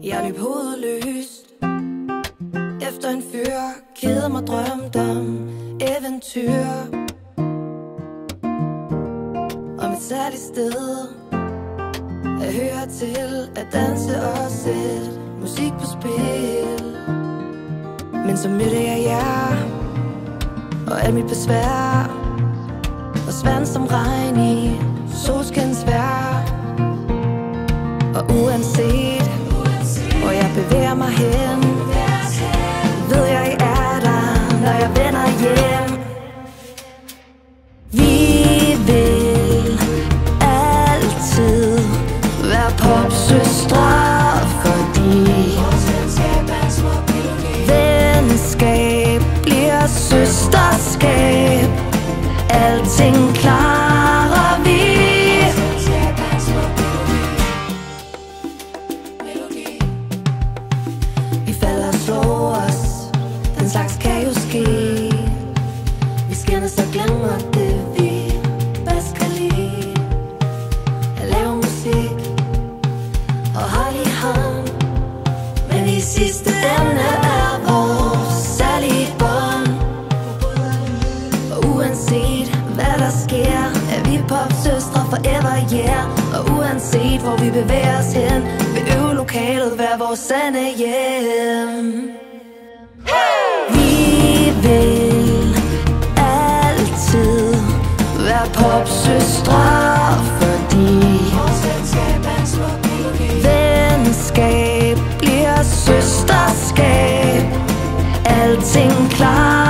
Jeg løb hovedløst efter en fyr, kede mig drømt om eventyr, om et særligt sted at høre til, at danse og sætte musik på spil. Men så mødte jeg jer, og alt mit besvær forsvandt som regn i solskinsvejr. Og uanset hvor jeg bevæger mig hen, ved jeg er der, når jeg vender hjem. Vi vil altid være popsøstre, fordi venskab bliver søsterskab. Alting klarer vi. Vi falder og slår os, den slags kan jo ske. Vi skændes og glemmer det vi bedst kan lide. At lave musik og holde i hånd, men i sidste ende er vores særlige bånd. Og uanset hvad der sker, er vi popsøstre forever, yeah. Og uanset hvor vi bevæger os hen, vil øvelokalet være vores sande hjem. Vi vil altid være popsøstre, fordi venskab bliver søsterskab. Alting klar.